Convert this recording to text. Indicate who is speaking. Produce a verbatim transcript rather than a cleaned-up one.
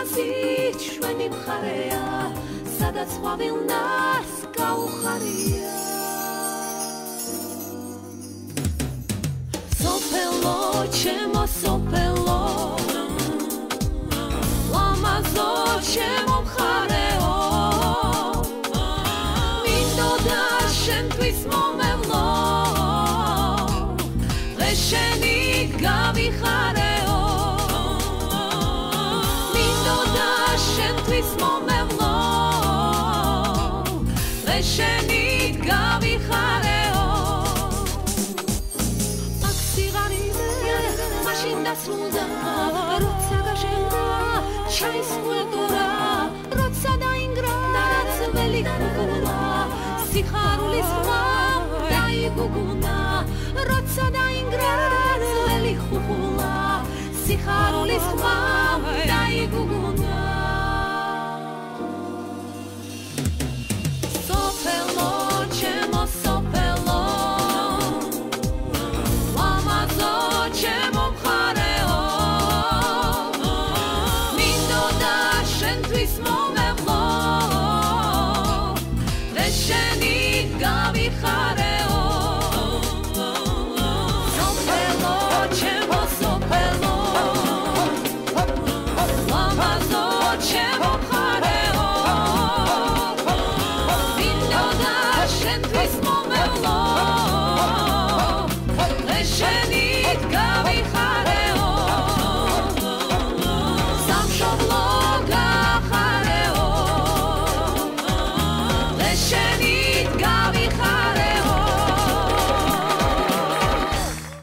Speaker 1: აზით შვენი მხარეა სადაც ყვავილნას გაუხარია სოფელო ჩემო სოფელო ლამაზო ჩემო მხარეო მინდოდა შენთვის მომევლო დღეს შენი გავიხარეო მინდოდა შენთვის მომევლო დღეს შენი გავიხარეო აქ სიღარიბე მაშინ დასრულდა